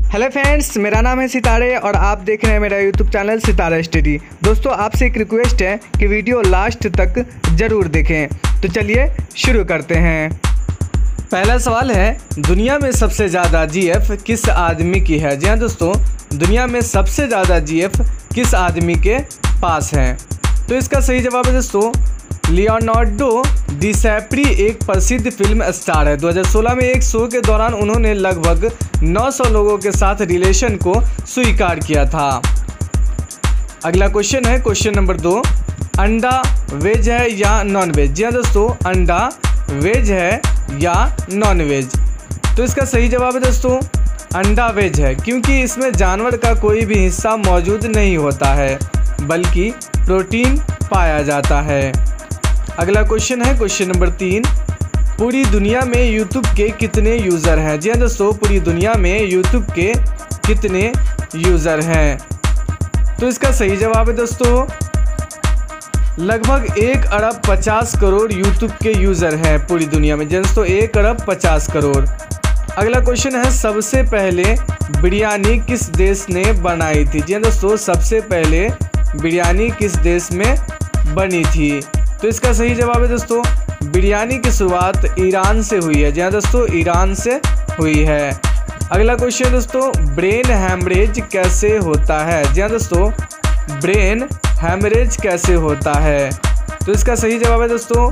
Hello friends, मेरा नाम है सितारे और आप देख रहे हैं मेरा यूट्यूब चैनल सितारा स्टडी। दोस्तों, आपसे एक रिक्वेस्ट है कि वीडियो लास्ट तक ज़रूर देखें। तो चलिए शुरू करते हैं। पहला सवाल है, दुनिया में सबसे ज़्यादा जीएफ किस आदमी की है? जी हाँ दोस्तों, दुनिया में सबसे ज़्यादा जीएफ किस आदमी के पास है? तो इसका सही जवाब है दोस्तों लियोनार्डो डिकैप्रियो एक प्रसिद्ध फिल्म स्टार है। 2016 में एक शो के दौरान उन्होंने लगभग 900 लोगों के साथ रिलेशन को स्वीकार किया था। अगला क्वेश्चन है क्वेश्चन नंबर 2, अंडा वेज है या नॉन वेज? जी हाँ दोस्तों, अंडा वेज है या नॉन वेज? तो इसका सही जवाब है दोस्तों अंडा वेज है, क्योंकि इसमें जानवर का कोई भी हिस्सा मौजूद नहीं होता है बल्कि प्रोटीन पाया जाता है। अगला क्वेश्चन है क्वेश्चन नंबर 3, पूरी दुनिया में यूट्यूब के कितने यूज़र हैं? जी हाँ दोस्तों, पूरी दुनिया में यूट्यूब के कितने यूज़र हैं? तो इसका सही जवाब है दोस्तों लगभग 1 अरब 50 करोड़ यूट्यूब के यूज़र हैं पूरी दुनिया में। दोस्तों 1 अरब 50 करोड़। अगला क्वेश्चन है, सबसे पहले बिरयानी किस देश ने बनाई थी? जी हाँ दोस्तों, सबसे पहले बिरयानी किस देश में बनी थी? तो इसका सही जवाब है दोस्तों बिरयानी की शुरुआत ईरान से हुई है। जी हाँ दोस्तों, ईरान से हुई है। अगला क्वेश्चन दोस्तों, ब्रेन हैमरेज कैसे होता है? जी हाँ दोस्तों, ब्रेन हैमरेज कैसे होता है? तो इसका सही जवाब है दोस्तों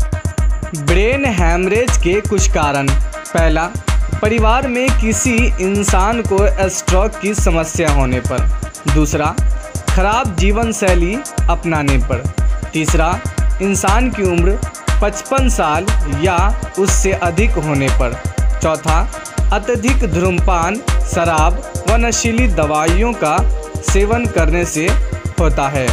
ब्रेन हैमरेज के कुछ कारण। पहला, परिवार में किसी इंसान को स्ट्रोक की समस्या होने पर। दूसरा, खराब जीवन शैली अपनाने पर। तीसरा, इंसान की उम्र 55 साल या उससे अधिक होने पर। चौथा, अत्यधिक धूम्रपान, शराब व नशीली दवाइयों का सेवन करने से होता है।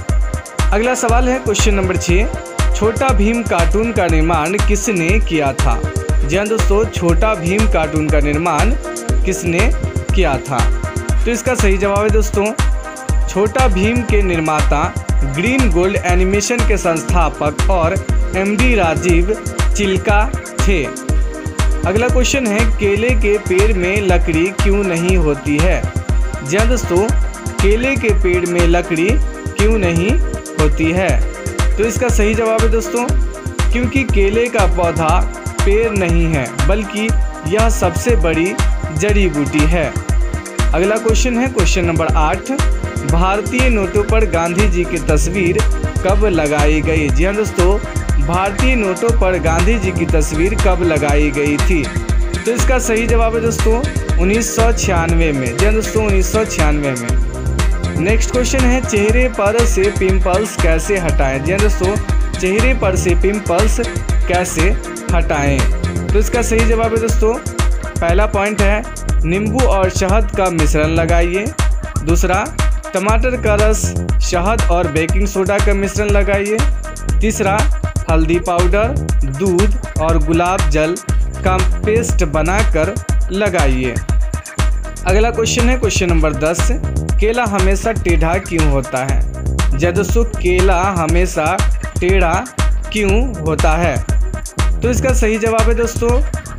अगला सवाल है क्वेश्चन नंबर 6, छोटा भीम कार्टून का निर्माण किसने किया था? जी हाँ दोस्तों, छोटा भीम कार्टून का निर्माण किसने किया था? तो इसका सही जवाब है दोस्तों छोटा भीम के निर्माता ग्रीन गोल्ड एनिमेशन के संस्थापक और एमडी राजीव चिल्का थे। अगला क्वेश्चन है, केले के पेड़ में लकड़ी क्यों नहीं होती है? जी हाँ दोस्तों, केले के पेड़ में लकड़ी क्यों नहीं होती है? तो इसका सही जवाब है दोस्तों क्योंकि केले का पौधा पेड़ नहीं है बल्कि यह सबसे बड़ी जड़ी बूटी है। अगला क्वेश्चन है क्वेश्चन नंबर 8, भारतीय नोटों पर गांधी जी की तस्वीर कब लगाई गई? जी हाँ दोस्तों, भारतीय नोटों पर गांधी जी की तस्वीर कब लगाई गई थी? तो इसका सही जवाब है दोस्तों 1996 में। जी हाँ दोस्तों, 1996 में। नेक्स्ट क्वेश्चन है, चेहरे पर से पिंपल्स कैसे हटाएं? जी हाँ दोस्तों, चेहरे पर से पिंपल्स कैसे हटाएं? तो इसका सही जवाब है दोस्तों पहला पॉइंट है, नींबू और शहद का मिश्रण लगाइए। दूसरा, टमाटर का रस, शहद और बेकिंग सोडा का मिश्रण लगाइए। तीसरा, हल्दी पाउडर, दूध और गुलाब जल का पेस्ट बनाकर लगाइए। अगला क्वेश्चन है क्वेश्चन नंबर 10, केला हमेशा टेढ़ा क्यों होता है? जी दोस्तों, केला हमेशा टेढ़ा क्यों होता है? तो इसका सही जवाब है दोस्तों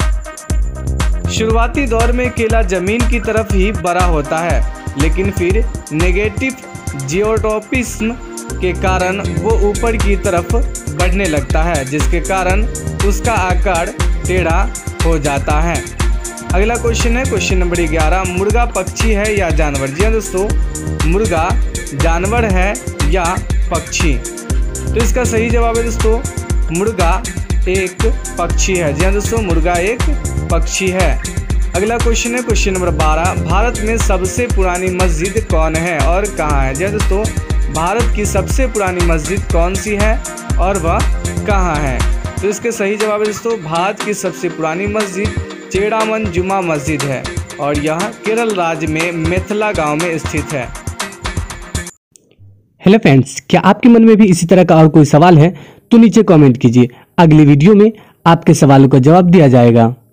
शुरुआती दौर में केला जमीन की तरफ ही बड़ा होता है, लेकिन फिर नेगेटिव जियोट्रॉपिज्म के कारण वो ऊपर की तरफ बढ़ने लगता है, जिसके कारण उसका आकार टेढ़ा हो जाता है। अगला क्वेश्चन है क्वेश्चन नंबर 11, मुर्गा पक्षी है या जानवर? जी हाँ दोस्तों, मुर्गा जानवर है या पक्षी? तो इसका सही जवाब है दोस्तों मुर्गा एक पक्षी है। जी हाँ दोस्तों, मुर्गा एक पक्षी है। अगला क्वेश्चन है क्वेश्चन नंबर 12, भारत में सबसे पुरानी मस्जिद कौन है और कहाँ है? जी हाँ दोस्तों, भारत की सबसे पुरानी मस्जिद कौन सी है और वह कहाँ है? तो इसके सही जवाब है दोस्तों भारत की सबसे पुरानी मस्जिद चेड़ामन जुमा मस्जिद है और यह केरल राज्य में मेथला गांव में स्थित है। हेलो फ्रेंड्स, क्या आपके मन में भी इसी तरह का और कोई सवाल है तो नीचे कमेंट कीजिए। अगली वीडियो में आपके सवालों का जवाब दिया जाएगा।